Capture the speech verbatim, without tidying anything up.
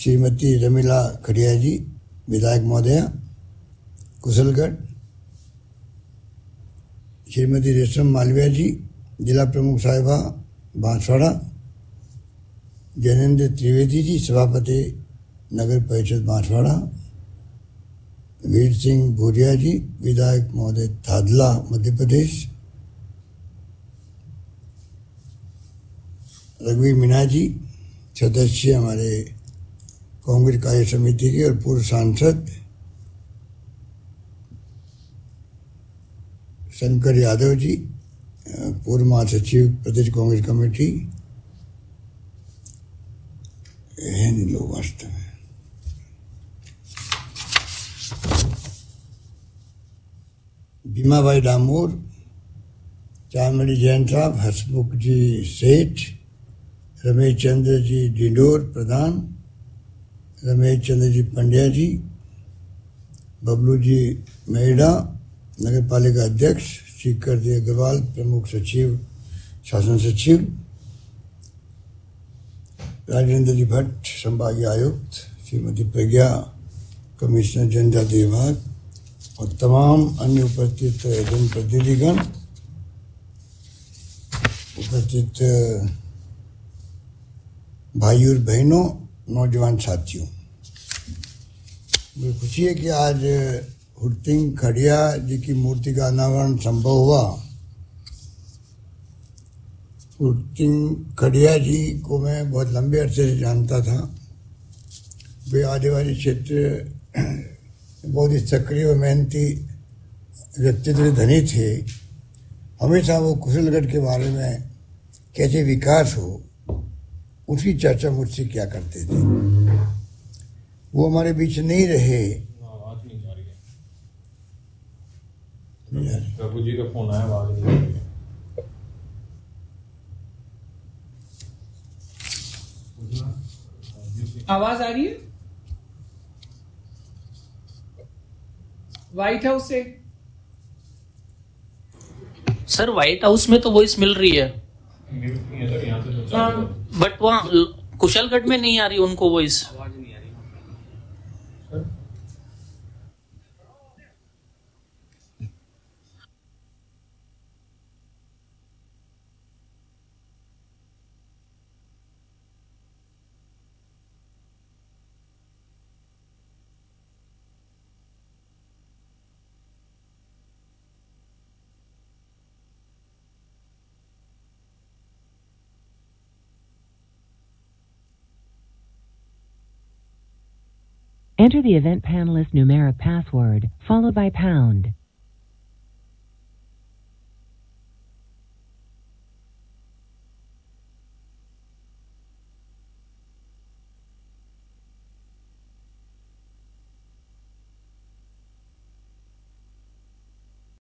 श्रीमती रमीला खड़िया जी, विधायक महोदया कुशलगढ़। श्रीमती रेशम मालविया जी, जिला प्रमुख साहिबा बांसवाड़ा। जैनेन्द्र त्रिवेदी जी, सभापति नगर परिषद बांसवाड़ा। वीर सिंह भूरिया जी, विधायक महोदय थादला मध्य प्रदेश। रघुवीर मीणा जी, सदस्य हमारे कांग्रेस कार्य समिति के और पूर्व सांसद। शंकर यादव जी, पूर्व महासचिव प्रदेश कांग्रेस कमेटी। है नहीं लोग वास्तव में। भीमाबाई डामोर, चामड़ी जैन साहब, हसमुख जी सेठ, रमेश चंद्र जी डिंडोर प्रधान, रमेश चंद्र जी पंड्या जी, बबलू जी मेड़ा नगर पालिका अध्यक्ष, शिखर जी अग्रवाल प्रमुख सचिव शासन सचिव, राजेंद्र जी भट्ट संभागीय आयुक्त, श्रीमती प्रज्ञा कमिश्नर जनजाति विभाग और तमाम अन्य उपस्थित जनप्रतिनिधिगण, उपस्थित भाई और बहनों, नौजवान साथियों, मुझे खुशी है कि आज हुरतिंग खड़िया जी की मूर्ति का अनावरण संभव हुआ। हुरतिंग खड़िया जी को मैं बहुत लंबे अरसे से जानता था। वे आदिवासी क्षेत्र बहुत ही सक्रिय और मेहनती व्यक्तित्व धनी थे। हमेशा वो कुशलगढ़ के बारे में कैसे विकास हो उसकी चर्चा मुझसे क्या करते थे। वो हमारे बीच नहीं रहे। प्रभु जी का फोन आया, आवाज नहीं आ रही है। आवाज आ रही है व्हाइट हाउस से? सर व्हाइट हाउस में तो वॉइस मिल रही है, बट वहाँ कुशलगढ़ में नहीं आ रही उनको voice. Enter the event panelist numeric password, followed by pound.